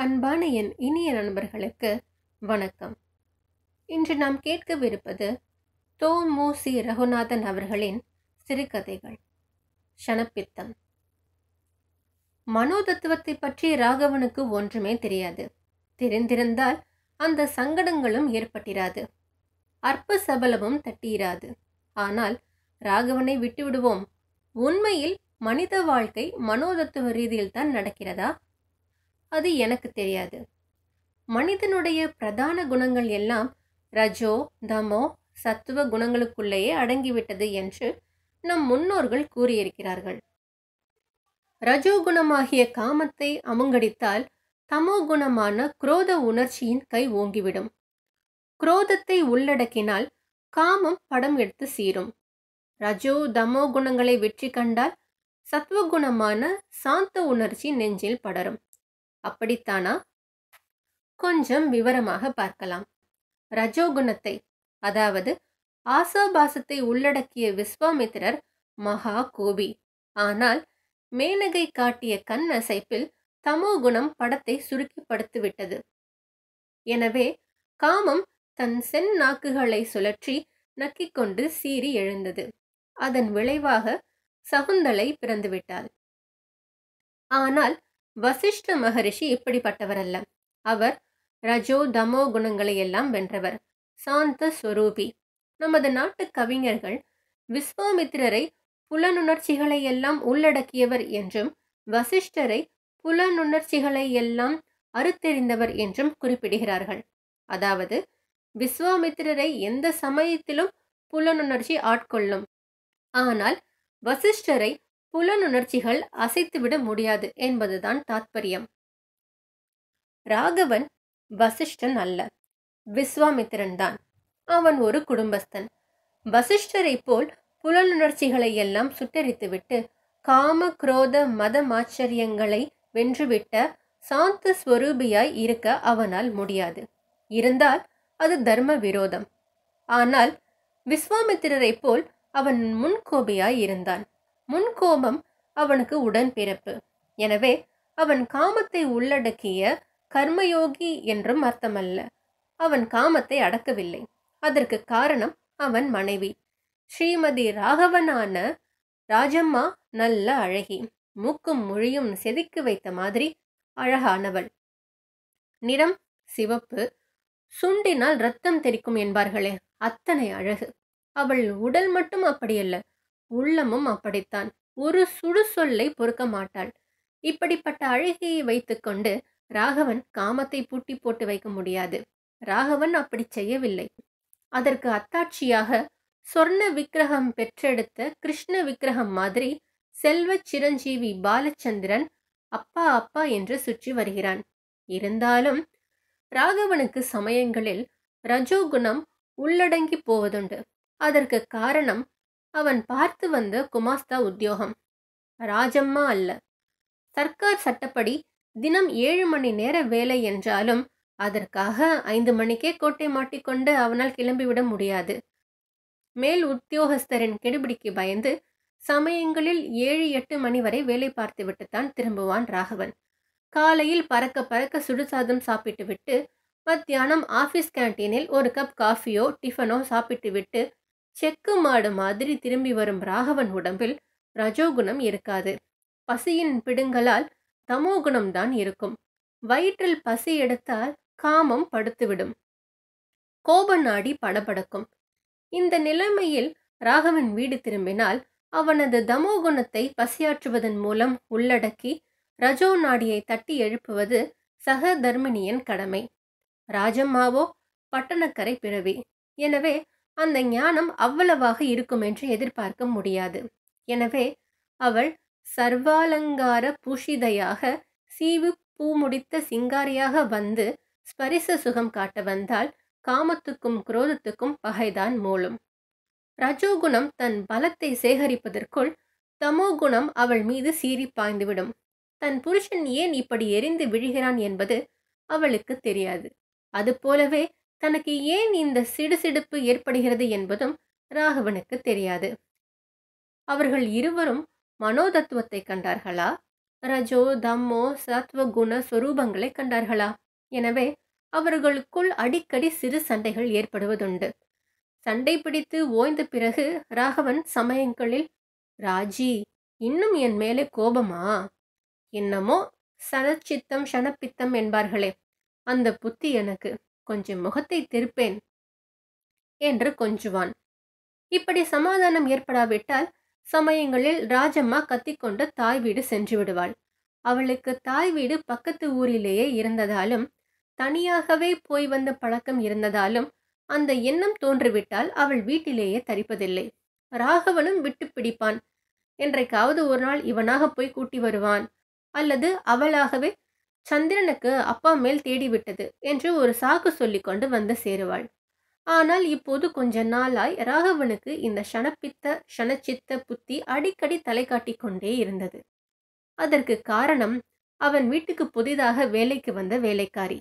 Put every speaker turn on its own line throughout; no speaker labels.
அன்பான என் இனிய நண்பர்களுக்கு வணக்கம். இன்று நாம் கேட்கவிருப்பது தோ.மு.சி. ரகுநாதன் அவர்களின் சிறுகதைகள். ஷணப்பித்தம். மனோதத்துவத்தை பற்றி ராகவனுக்கு ஒன்றுமே தெரியாது. தெரிந்திருந்தால் அந்த சங்கடங்களும் ஏற்பட்டிராது, அற்ப சபலமும் தட்டியிராது. ஆனால் ராகவனை விட்டுவிடுவோம். உண்மையில் மனித வாழ்க்கை மனோதத்துவ ரீதியில் தான் நடக்கிறதா? அது எனக்கு தெரியாது. மனிதனுடைய பிரதான குணங்கள் எல்லாம் ரஜோ தமோ சத்துவ குணங்களுக்குள்ளேயே அடங்கிவிட்டது என்று நம் முன்னோர்கள் கூறியிருக்கிறார்கள். ரஜோ குணமாகிய காமத்தை அமுங்கடித்தால் தமோ குணமான குரோத உணர்ச்சியின் கை ஓங்கிவிடும். குரோதத்தை உள்ளடக்கினால் காமம் படம் எடுத்து சீரும். ரஜோ தமோ குணங்களை வெற்றி கண்டால் சத்துவகுணமான சாந்த உணர்ச்சி நெஞ்சில் படரும். அப்படித்தானா? கொஞ்சம் விவரமாக பார்க்கலாம். ரஜோகுணத்தை, அதாவது ஆசாபாசத்தை உள்ளடக்கிய விஸ்வாமித்திரர் மகா கோபி. ஆனால் மேனகை காட்டிய கண் அசைப்பில் தமோகுணம் படத்தை சுருக்கிப்படுத்திவிட்டது. எனவே காமம் தன் சென் நாக்குகளை சுழற்றி நக்கிக்கொண்டு சீறி எழுந்தது. அதன் விளைவாக சகுந்தலை பிறந்துவிட்டாள். ஆனால் வசிஷ்ட மகரிஷி இப்படிப்பட்டவரல்ல. அவர் ரஜோ தமோ குணங்களை எல்லாம் வென்றவர், சாந்த ஸ்வரூபி. நமது நாட்டு கவிஞர்கள் விஸ்வாமித்திரரை புலனுணர்ச்சிகளை எல்லாம் உள்ளடக்கியவர் என்றும் வசிஷ்டரை புலனுணர்ச்சிகளை எல்லாம் அறுத்தெறிந்தவர் என்றும் குறிப்பிடுகிறார்கள். அதாவது விஸ்வாமித்திரரை எந்த சமயத்திலும் புலனுணர்ச்சி ஆட்கொள்ளும், ஆனால் வசிஷ்டரை புலனுணர்ச்சிகள் அசைத்துவிட முடியாது என்பதுதான் தாத்பரியம். ராகவன் வசிஷ்டன் அல்ல, விஸ்வாமித்திரன் தான். அவன் ஒரு குடும்பஸ்தன். வசிஷ்டரை போல் புலனுணர்ச்சிகளை எல்லாம் சுட்டரித்துவிட்டு காம குரோத மதமாச்சரியங்களை வென்றுவிட்ட சாந்த ஸ்வரூபியாய் இருக்க அவனால் முடியாது. இருந்தால் அது தர்ம விரோதம். ஆனால் விஸ்வாமித்திரரை போல் அவன் முன்கோபியாய் இருந்தான். முன்கோபம் அவனுக்கு உடன்பிறப்பு. எனவே அவன் காமத்தை உள்ளடக்கிய கர்மயோகி என்றும் அர்த்தமல்ல. அவன் காமத்தை அடக்கவில்லை. அதற்கு காரணம் அவன் மனைவி ஸ்ரீமதி ராகவனான ராஜம்மா. நல்ல அழகி, மூக்கும் மொழியும் செதுக்கி வைத்த மாதிரி அழகானவள். நிறம் சிவப்பு, சுண்டினால் ரத்தம் தெரிக்கும் என்பார்களே, அத்தனை அழகு. அவள் உடல் மட்டும் அப்படியல்ல, உள்ளமும் அப்படித்தான். ஒரு சுடு சொல்லை பொறுக்க மாட்டாள். இப்படிப்பட்ட அழகியை வைத்துக்கொண்டு ராகவன் காமத்தை பூட்டி போட்டு வைக்க முடியாது. ராகவன் அப்படி செய்யவில்லை. அதற்கு அத்தாட்சியாக சொர்ண விக்கிரகம் பெற்றெடுத்த கிருஷ்ண விக்கிரகம் மாதிரி செல்வ சிரஞ்சீவி பாலச்சந்திரன் அப்பா அப்பா என்று சுற்றி வருகிறான். இருந்தாலும் ராகவனுக்கு சமயங்களில் ரஜோகுணம் உள்ளடங்கி போவதுண்டு. அதற்கு காரணம் அவன் பார்த்து வந்த குமாஸ்தா உத்தியோகம். ராஜம்மா அல்ல. சர்க்கார் சட்டப்படி தினம் 7 மணி நேர வேலை என்றாலும் அதற்காக 5 மணிக்கே கோட்டை மாட்டிக்கொண்டு அவனால் கிளம்பிவிட முடியாது. மேல் உத்தியோகஸ்தரின் கெடுபிடிக்கு பயந்து சமயங்களில் 7-8 மணி வரை வேலை பார்த்துவிட்டுத்தான் திரும்புவான் ராகவன். காலையில் பறக்க பறக்க சுடுசாதம் சாப்பிட்டு விட்டு மத்தியானம் ஆபீஸ் கேன்டீனில் ஒரு கப் காஃபியோ டிஃபனோ சாப்பிட்டு விட்டு செக்கு மாடு மாதிரி திரும்பி வரும் ராகவன் உடம்பில் ரஜோகுணம் இருக்காது. பசியின் பிடுங்கலால் தமோகுணம்தான் இருக்கும். வயிற்றில் பசி எடுத்தால் காமம் படுத்துவிடும். கோப நாடி படபடக்கும். இந்த நிலைமையில் ராகவன் வீடு திரும்பினால் அவனது தமோகுணத்தை பசியாற்றுவதன் மூலம் உள்ளடக்கி ரஜோ நாடியை தட்டி எழுப்புவது சக தர்மிணியின் கடமை. ராஜம்மாவோ பட்டணக்கரை பிறவி. எனவே அந்த ஞானம் அவ்வளவாக இருக்கும் என்று எதிர்பார்க்க முடியாது. எனவே அவள் சர்வாலங்கார பூஷிதையாக சீவு பூ முடித்த சிங்காரியாக வந்து ஸ்பரிச சுகம் காட்ட வந்தால் காமத்துக்கும் குரோதத்துக்கும் பகைதான் மூலம். ரஜோகுணம் தன் பலத்தை சேகரிப்பதற்குள் தமோகுணம் அவள் மீது சீறி பாய்ந்துவிடும். தன் புருஷன் ஏன் இப்படி எரிந்து விழுகிறான் என்பது அவளுக்கு தெரியாது. அதுபோலவே தனக்கு ஏன் இந்த சிடுசிடுப்பு ஏற்படுகிறது என்பதும் ராகவனுக்கு தெரியாது. அவர்கள் இருவரும் மனோதத்துவத்தை கண்டார்களா ரஜோ தம்மோ சத்வ குண சொரூபங்களை கண்டார்களா? எனவே அவர்களுக்குள் அடிக்கடி சிறு சண்டைகள் ஏற்படுவதுண்டு. சண்டை பிடித்து ஓய்ந்த பிறகு ராகவன் சமயங்களில், ராஜி, இன்னும் என் மேலே கோபமா? என்னமோ சனச்சித்தம் ஷனப்பித்தம் என்பார்களே, அந்த புத்தி எனக்கு. கொஞ்சம் முகத்தை திருப்பேன் என்று கொஞ்சுவான். இப்படி சமாதானம் ஏற்படாவிட்டால் சமயங்களில் ராஜம்மா கத்திக்கொண்டு தாய் வீடு சென்று விடுவாள். அவளுக்கு தாய் வீடு பக்கத்து ஊரிலேயே இருந்ததாலும் தனியாகவே போய் வந்த பழக்கம் இருந்ததாலும் அந்த எண்ணம் தோன்றிவிட்டால் அவள் வீட்டிலேயே தரிப்பதில்லை. ராகவனும் விட்டு பிடிப்பான். என்றைக்காவது ஒரு நாள் இவனாக போய் கூட்டி வருவான், அல்லது அவளாகவே சந்திரனுக்கு அப்பா மேல் தேடிவிட்டது என்று ஒரு சாக்கு சொல்லிக்கொண்டு வந்து சேருவாள். ஆனால் இப்போது கொஞ்ச நாளாய் ராகவனுக்கு இந்த ஷனப்பித்த ஷனச்சித்த புத்தி அடிக்கடி தலை காட்டிக் கொண்டே இருந்தது. அதற்கு காரணம் அவன் வீட்டுக்கு புதிதாக வேலைக்கு வந்த வேலைக்காரி.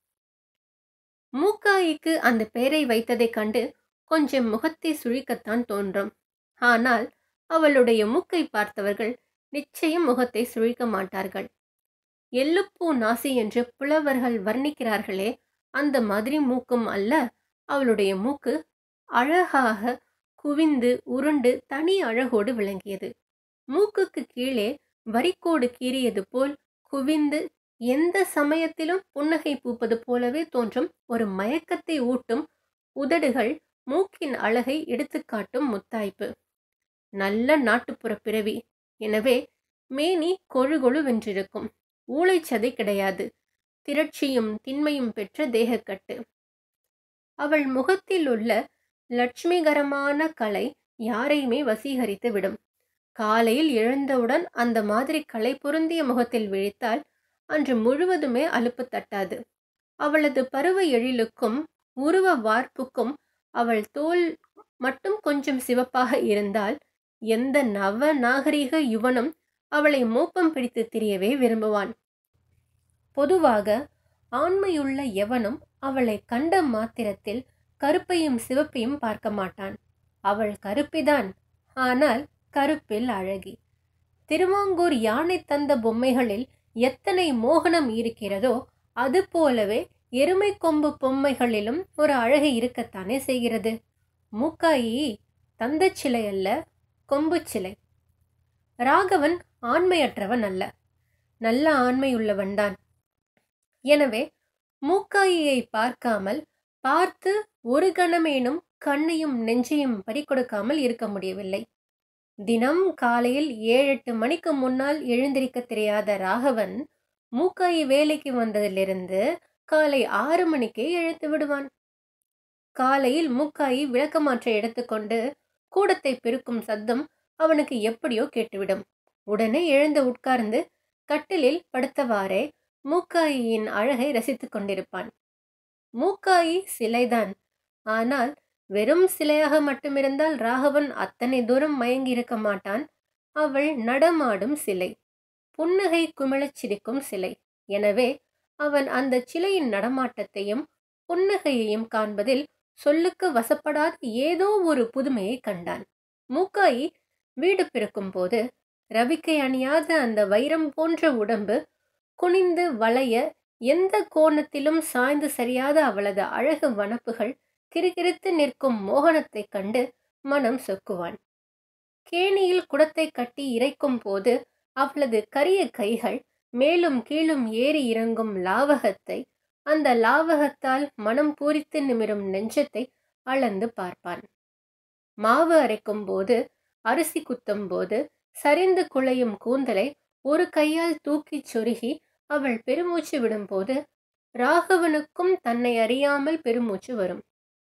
மூக்காயிக்கு அந்த பெயரை வைத்ததைக் கண்டு கொஞ்சம் முகத்தை சுழிக்கத்தான் தோன்றும். ஆனால் அவளுடைய மூக்கை பார்த்தவர்கள் நிச்சயம் முகத்தை சுழிக்க மாட்டார்கள். எள்ளுப்பூ நாசி என்று புலவர்கள் வர்ணிக்கிறார்களே, அந்த மாதிரி மூக்கும் அல்ல அவளுடைய மூக்கு. அழகாக குவிந்து உருண்டு தனி அழகோடு விளங்கியது. மூக்குக்கு கீழே வரிக்கோடு கீறியது போல் குவிந்து எந்த சமயத்திலும் புன்னகை பூப்பது போலவே தோன்றும் ஒரு மயக்கத்தை ஊட்டும் உதடுகள் மூக்கின் அழகை எடுத்துக்காட்டும் முத்தாய்ப்பு. நல்ல நாட்டுப்புற பிறவி. எனவே மேனி கொழு கொழுவென்றிருக்கும். ஊளைச்சதை கிடையாது. திரட்சியும் திண்மையும் பெற்ற தேகக்கட்டு. அவள் முகத்தில் உள்ள லட்சுமிகரமான கலை யாரையுமே வசீகரித்து விடும். காலையில் எழுந்தவுடன் அந்த மாதிரி கலை பொருந்திய முகத்தில் விழித்தால் அன்று முழுவதுமே அலுப்பு தட்டாது. அவளது பருவ எழிலுக்கும் உருவ வார்ப்புக்கும் அவள் தோல் மட்டும் கொஞ்சம் சிவப்பாக இருந்தால் எந்த நவ நாகரிக யுவனும் அவளை மோப்பம் பிடித்து திரியவே விரும்புவான். பொதுவாக ஆண்மையுள்ள எவனும் அவளை கண்ட மாத்திரத்தில் கருப்பையும் சிவப்பையும் பார்க்க மாட்டான். அவள் கருப்பிதான், ஆனால் கருப்பில் அழகி. திருவாங்கூர் யானை தந்த பொம்மைகளில் எத்தனை மோகனம் இருக்கிறதோ அது போலவே எருமை கொம்பு பொம்மைகளிலும் ஒரு அழகு இருக்கத்தானே செய்கிறது. மூக்காயி தந்த சிலை அல்ல, கொம்பு சிலை. ராகவன் ஆண்மையற்றவன் அல்ல, நல்ல ஆண்மையுள்ளவன்தான். எனவே மூக்காயியை பார்க்காமல், பார்த்து ஒரு கணமேனும் கண்ணையும் நெஞ்சையும் பறிகொடுக்காமல் இருக்க முடியவில்லை. தினம் காலையில் 7-8 மணிக்கு முன்னால் எழுந்திருக்க தெரியாத ராகவன் மூக்காயி வேலைக்கு வந்ததிலிருந்து காலை 6 மணிக்கே எழுந்து விடுவான். காலையில் மூக்காயி விளக்கமாற்றை எடுத்துக்கொண்டு கூடத்தை பெருக்கும் சத்தம் அவனுக்கு எப்படியோ கேட்டுவிடும். உடனே எழுந்து உட்கார்ந்து கட்டிலில் படுத்தவாறே மூக்காயியின் அழகை ரசித்துக் கொண்டிருப்பான். மூக்காயி சிலைதான். ஆனால் வெறும் சிலையாக மட்டுமிருந்தால் ராகவன் அத்தனை தூரம் மயங்கி இருக்க மாட்டான். அவள் நடமாடும் சிலை, புன்னகை குமிழச் சிரிக்கும் சிலை. எனவே அவன் அந்த சிலையின் நடமாட்டத்தையும் புன்னகையையும் காண்பதில் சொல்லுக்கு வசப்படாத ஏதோ ஒரு புதுமையை கண்டான். மூக்காயி வீடு பிறக்கும் போது ரவிக்கை அணியாத அந்த வைரம் போன்ற உடம்பு குனிந்து வளைய, எந்த கோணத்திலும் சாய்ந்து சரியாத அவளது அழகு வனப்புகள் கிறுகிறுத்து நிற்கும் மோகனத்தை கண்டு மனம் சொக்குவான். கேணியில் குடத்தை கட்டி இறைக்கும் போது அவளது கரிய கைகள் மேலும் கீழும் ஏறி இறங்கும் லாவகத்தை, அந்த லாவகத்தால் மனம் பூரித்து நிமிரும் நெஞ்சத்தை அளந்து பார்ப்பான். மாவு அரைக்கும் போது, அரிசி குத்தும் போது சரிந்து குலையும் கூந்தலை ஒரு கையால் தூக்கிச் சொருகி அவள் பெருமூச்சு விடும்போது ராகவனுக்கும் தன்னை அறியாமல் பெருமூச்சு வரும்.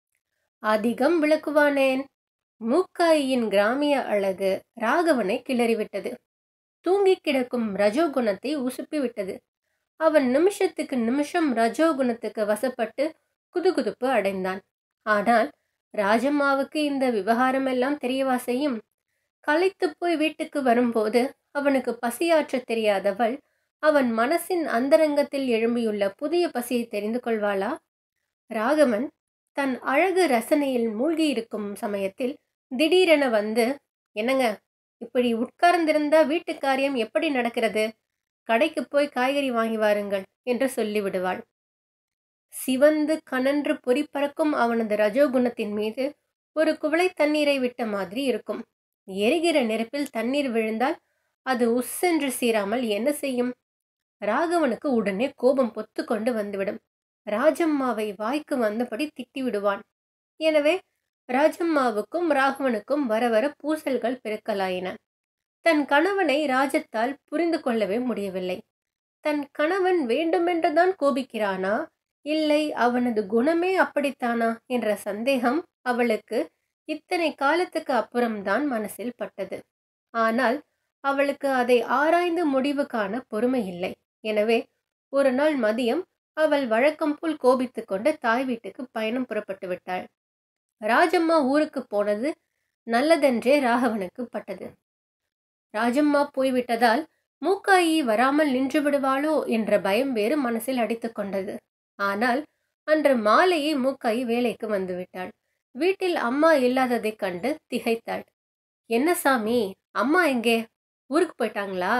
அதிகம் விளக்குவானேன். மூக்காயியின் கிராமிய அழகு ராகவனை கிளறிவிட்டது. தூங்கி கிடக்கும் ரஜோகுணத்தை உசுப்பிவிட்டது. அவன் நிமிஷத்துக்கு நிமிஷம் ரஜோகுணத்துக்கு வசப்பட்டு குதுகுதுப்பு அடைந்தான். ஆனால் ராஜம்மாவுக்கு இந்த விவகாரமெல்லாம் தெரியவா செய்யும்? களைத்து போய் வீட்டுக்கு வரும்போது அவனுக்கு பசியாற்ற தெரியாதவள் அவன் மனசின் அந்தரங்கத்தில் எழும்பியுள்ள புதிய பசியை தெரிந்து கொள்வாளா? ராகவன் தன் அழகு ரசனையில் மூழ்கியிருக்கும் சமயத்தில் திடீரென வந்து, என்னங்க இப்படி உட்கார்ந்திருந்தா வீட்டு காரியம் எப்படி நடக்கிறது கடைக்கு போய் காய்கறி வாங்கி வாருங்கள் என்று சொல்லிவிடுவாள். சிவந்து கனன்று பொறி பறக்கும் அவனது ரஜோகுணத்தின் மீது ஒரு குவளை தண்ணீரை விட்ட மாதிரி இருக்கும். எரிகிற நெருப்பில் தண்ணீர் விழுந்தால் அது உஸ்ஸென்று சீராமல் என்ன செய்யும்? ராகவனுக்கு உடனே கோபம் பொத்து கொண்டு வந்துவிடும். ராஜம்மாவை வாய்க்கு வந்தபடி திட்டி விடுவான். எனவே ராஜம்மாவுக்கும் ராகவனுக்கும் வர வர பூசல்கள் பெருக்கலாயின. தன் கணவனை ராஜத்தால் புரிந்து கொள்ளவே முடியவில்லை. தன் கணவன் வேண்டுமென்றுதான் கோபிக்கிறானா, இல்லை அவனது குணமே அப்படித்தானா என்ற சந்தேகம் அவளுக்கு இத்தனை காலத்துக்கு அப்புறம்தான் மனசில் பட்டது. ஆனால் அவளுக்கு அதை ஆராய்ந்து முடிவு காண பொறுமை இல்லை. எனவே ஒரு நாள் மதியம் அவள் வழக்கம் போல் கோபித்து கொண்டு தாய் வீட்டுக்கு பயணம் புறப்பட்டு விட்டாள். ராஜம்மா ஊருக்கு போனது நல்லதென்றே ராகவனுக்கு பட்டது. ராஜம்மா போய்விட்டதால் மூக்காயி வராமல் நின்று விடுவாளோ என்ற பயம் வேறு மனசில் அடித்து கொண்டது. ஆனால் அன்று மாலையே மூக்காயி வேலைக்கு வந்துவிட்டாள். வீட்டில் அம்மா இல்லாததைக் கண்டு திகைத்தாள். என்ன சாமி, அம்மா எங்கே? ஊருக்கு போயிட்டாங்களா?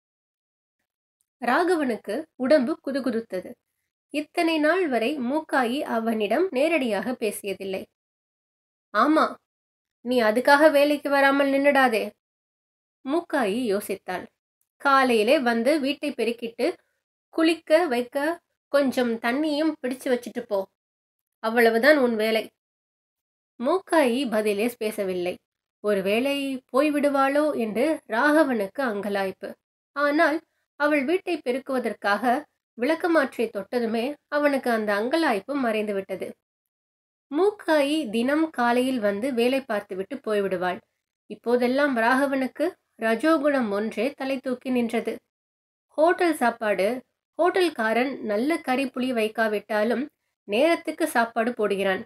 ராகவனுக்கு உடம்பு குதுகுதுத்தது. இத்தனை நாள் வரை மூக்காயி அவனிடம் நேரடியாக பேசியதில்லை. ஆமா, நீ அதுக்காக வேலைக்கு வராமல் நின்னுடாதே. மூக்காயி யோசித்தாள். காலையிலே வந்து வீட்டை பெருக்கிட்டு குளிக்க வைக்க கொஞ்சம் தண்ணியும் பிடிச்சு வச்சுட்டு போ, அவ்வளவுதான் உன் வேலை. மூக்காயி பதிலே பேசவில்லை. ஒருவேளை போய்விடுவாளோ என்று ராகவனுக்கு அங்கலாய்ப்பு. ஆனால் அவள் வீட்டை பெருக்குவதற்காக விளக்கமாற்றை தொட்டதுமே அவனுக்கு அந்த அங்கலாய்ப்பு மறைந்து விட்டது. மூக்காயி தினம் காலையில் வந்து வேலை பார்த்துவிட்டு போய்விடுவாள். இப்போதெல்லாம் ராகவனுக்கு ரஜோகுணம் ஒன்றே தலை தூக்கி நின்றது. ஹோட்டல் சாப்பாடு, ஹோட்டல்காரன் நல்ல கறி புளி வைக்காவிட்டாலும் நேரத்துக்கு சாப்பாடு போடுகிறான்.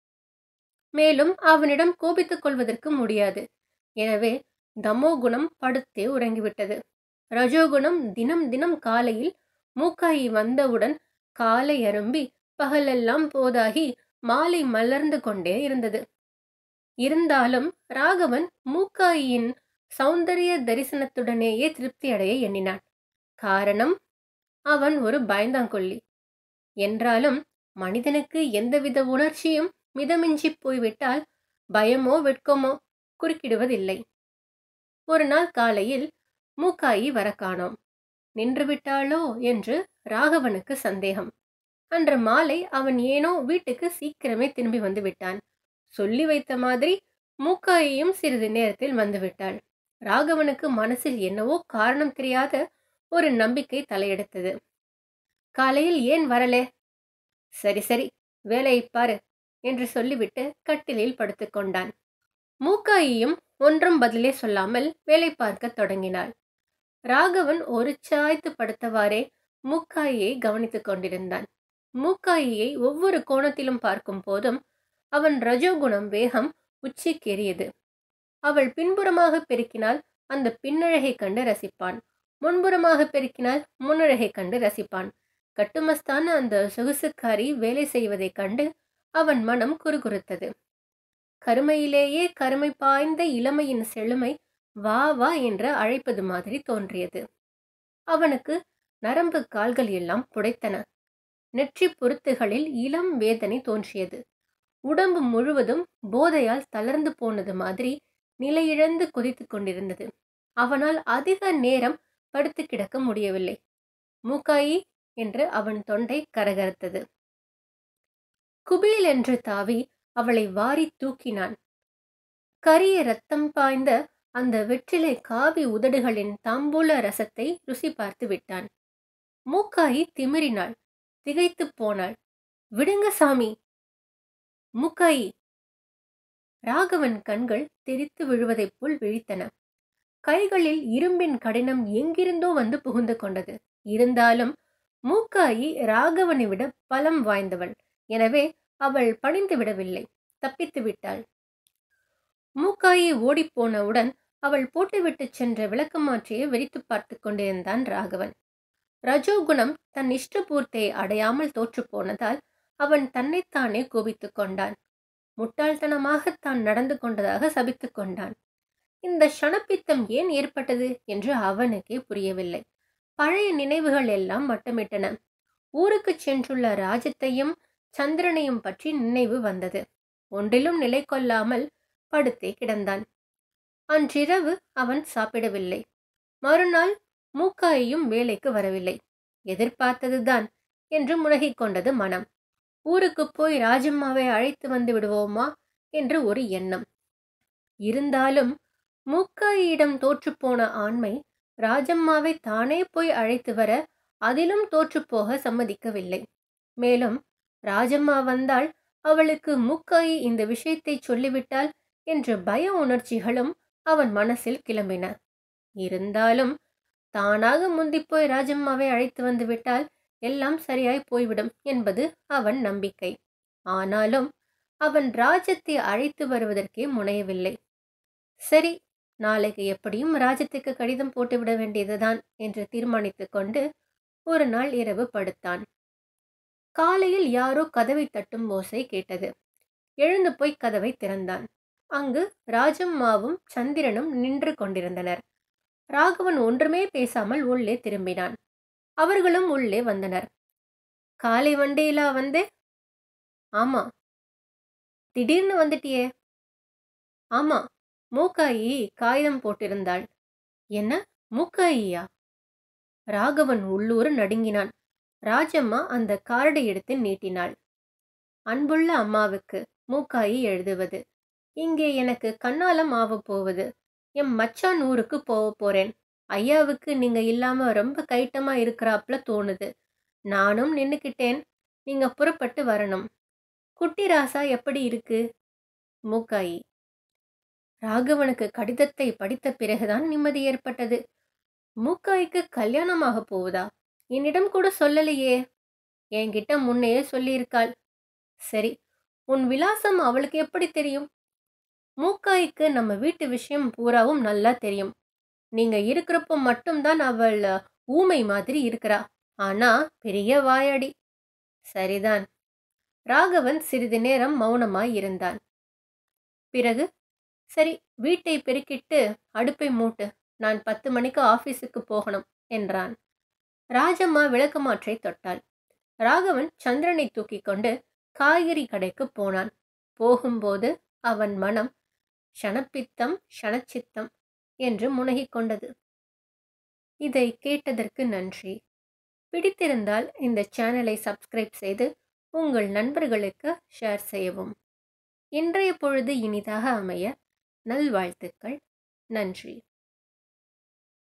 மேலும் அவனிடம் கோபித்துக் கொள்வதற்கு முடியாது. எனவே தமோகுணம் படுத்தே உறங்கிவிட்டது. ரஜோகுணம் தினம் தினம் காலையில் மூக்காயி வந்தவுடன் காலை அரும்பி பகலெல்லாம் போதாகி மாலை மலர்ந்து கொண்டே இருந்தது. இருந்தாலும் ராகவன் மூக்காயியின் சௌந்தரிய தரிசனத்துடனேயே திருப்தி அடைய எண்ணினான். காரணம், அவன் ஒரு பயந்தாங்கொள்ளி. என்றாலும் மனிதனுக்கு எந்தவித உணர்ச்சியும் மிதமிஞ்சி போய்விட்டால் பயமோ வெட்கமோ குறுக்கிடுவதில்லை. ஒரு நாள் காலையில் மூக்காயி வர காணோம். நின்றுவிட்டாளோ என்று ராகவனுக்கு சந்தேகம். அன்று மாலை அவன் ஏனோ வீட்டுக்கு சீக்கிரமே திரும்பி வந்து விட்டான். சொல்லி வைத்த மாதிரி மூக்காயியும் சிறிது நேரத்தில் வந்துவிட்டாள். ராகவனுக்கு மனசில் என்னவோ காரணம் தெரியாத ஒரு நம்பிக்கை தலையெடுத்தது. காலையில் ஏன் வரலே? சரி சரி, வேலையை பாரு என்று சொல்லிவிட்டு கட்டிலில் படுத்துக்கொண்டான். மூக்காயியும் ஒன்றும் பதிலே சொல்லாமல் வேலை பார்க்க தொடங்கினாள். ராகவன் ஒரு சாய்த்து படுத்தவாறே மூக்காயியை கவனித்துக் கொண்டிருந்தான். மூக்காயியை ஒவ்வொரு கோணத்திலும் பார்க்கும் போதும் அவன் ரஜோகுணம் வேகம் உச்சிக்கேறியது. அவள் பின்புறமாக பெருக்கினால் அந்த பின்னழகை கண்டு ரசிப்பான். முன்புறமாக பெருக்கினால் முன்னழகை கண்டு ரசிப்பான். கட்டுமஸ்தான அந்த சொகுசுக்காரி வேலை செய்வதைக் கண்டு அவன் மனம் குறுகுறுத்தது. கருமையிலேயே கருமை பாய்ந்த இளமையின் செழுமை வா வா என்று அழைப்பது மாதிரி தோன்றியது. அவனுக்கு நரம்பு கால்கள் எல்லாம் புடைத்தன. நெற்றி பொருத்துகளில் இளம் வேதனை தோன்றியது. உடம்பு முழுவதும் போதையால் தளர்ந்து போனது மாதிரி நிலையிழந்து கொதித்து கொண்டிருந்தது. அவனால் அதிக நேரம் படுத்து கிடக்க முடியவில்லை. மூக்காயி என்று அவன் தொண்டை கரகரத்தது. குபீல் என்று தாவி அவளை வாரி தூக்கினான். கரிய ரத்தம் பாய்ந்த அந்த வெற்றிலை காவி உதடுகளின் தாம்பூல ரசத்தை ருசி பார்த்து விட்டான். மூக்காயி திமிரினாள், திகைத்து போனாள். விடுங்க சாமி. மூக்காயி! ராகவன் கண்கள் தெரித்து விழுவதைப் போல் விழித்தன. கைகளில் இரும்பின் கடினம் எங்கிருந்தோ வந்து புகுந்து கொண்டது. இருந்தாலும் மூக்காயி ராகவனை விட பலம் வாய்ந்தவள். எனவே அவள் பணிந்து விடவில்லை, தப்பித்து விட்டாள். மூக்காயி ஓடிப்போனவுடன் அவள் போட்டுவிட்டு சென்ற விளக்கமாற்றியை வெறித்து பார்த்து கொண்டிருந்தான் ராகவன். ரஜோகுணம் தன் இஷ்டபூர்த்தியை அடையாமல் தோற்று போனதால் அவன் தன்னைத்தானே கோபித்துக் கொண்டான். முட்டாள்தனமாக தான் நடந்து கொண்டதாக சபித்துக் கொண்டான். இந்த ஷணப்பித்தம் ஏன் ஏற்பட்டது என்று அவனுக்கே புரியவில்லை. பழைய நினைவுகள் எல்லாம் வட்டமிட்டன. ஊருக்கு சென்றுள்ள ராஜத்தையும் சந்திரனையும் பற்றி நினைவு வந்தது. ஒன்றிலும் நிலை கொள்ளாமல் படுத்தே கிடந்தான். அன்றிரவு அவன் சாப்பிடவில்லை. மறுநாள் மூக்காயியும் வேலைக்கு வரவில்லை. எதிர்பார்த்ததுதான் என்று முனகிக் கொண்டது மனம். ஊருக்கு போய் ராஜம்மாவை அழைத்து வந்து விடுவோமா என்று ஒரு எண்ணம். இருந்தாலும் மூக்காயியிடம் தோற்றுப்போன ஆண்மை ராஜம்மாவை தானே போய் அழைத்து வர அதிலும் தோற்றுப்போக சம்மதிக்கவில்லை. மேலும் ராஜம்மா வந்தால் அவளுக்கு மூக்காயி இந்த விஷயத்தை சொல்லிவிட்டால் என்ற பய உணர்ச்சிகளும் அவன் மனசில் கிளம்பின. இருந்தாலும் தானாக முந்திப்போய் ராஜம்மாவை அழைத்து வந்து விட்டால் எல்லாம் சரியாய் போய்விடும் என்பது அவன் நம்பிக்கை. ஆனாலும் அவன் ராஜத்தை அழைத்து வருவதற்கே முனையவில்லை. சரி, நாளைக்கு எப்படியும் ராஜத்துக்கு கடிதம் போட்டுவிட வேண்டியதுதான் என்று தீர்மானித்துக் கொண்டு ஒரு நாள் இரவு படுத்தான். காலையில் யாரோ கதவை தட்டும் ஓசை கேட்டது. எழுந்து போய் கதவை திறந்தான். அங்கு ராஜம்மாவும் சந்திரனும் நின்று கொண்டிருந்தனர். ராகவன் ஒன்றுமே பேசாமல் உள்ளே திரும்பினான். அவர்களும் உள்ளே வந்தனர். காலை வண்டியிலா வந்தே? ஆமா. திடீர்னு வந்துட்டியே? ஆமா, மூக்காயி காகிதம் போட்டிருந்தாள். என்ன, மூக்காயியா? ராகவன் உள்ளூர நடுங்கினான். ராஜம்மா அந்த கார்டை எடுத்து நீட்டினாள். அன்புள்ள அம்மாவுக்கு மூக்காயி எழுதுவது. இங்கே எனக்கு கண்ணாலம் ஆகப் போவது. என் மச்சான் ஊருக்கு போக போறேன். ஐயாவுக்கு நீங்க இல்லாம ரொம்ப கைட்டமா இருக்கிறாப்ல தோணுது. நானும் நின்னுக்கிட்டேன். நீங்க புறப்பட்டு வரணும். குட்டி ராசா எப்படி இருக்கு? மூக்காயி. ராகவனுக்கு கடிதத்தை படித்த பிறகுதான் நிம்மதி ஏற்பட்டது. மூக்காய்க்கு கல்யாணமாக போவதா? என்னிடம் கூட சொல்லலையே. என்கிட்ட முன்னையே சொல்லியிருக்காள். சரி, உன் விலாசம் அவளுக்கு எப்படி தெரியும்? மூக்காய்க்கு நம்ம வீட்டு விஷயம் பூராவும் நல்லா தெரியும். நீங்க இருக்கிறப்போ மட்டும்தான் அவள் ஊமை மாதிரி இருக்கிறா. ஆனா பெரிய வாயாடி. சரிதான். ராகவன் சிறிது நேரம் மௌனமாய் இருந்தான். பிறகு, சரி, வீட்டை பெருக்கிட்டு அடுப்பை மூட்டு. நான் 10 மணிக்கு ஆபீஸுக்கு போகணும் என்றான். ராஜம்மா விளக்கமாற்றை தொட்டாள். ராகவன் சந்திரனை தூக்கி கொண்டு காய்கறி கடைக்கு போனான். போகும்போது அவன் மனம் ஷணப்பித்தம் ஷணச்சித்தம் என்று முனகிக் கொண்டது. இதை கேட்டதற்கு நன்றி. பிடித்திருந்தால் இந்த சேனலை சப்ஸ்கிரைப் செய்து உங்கள் நண்பர்களுக்கு ஷேர் செய்யவும். இன்றைய பொழுது இனிதாக அமைய நல்வாழ்த்துக்கள். நன்றி.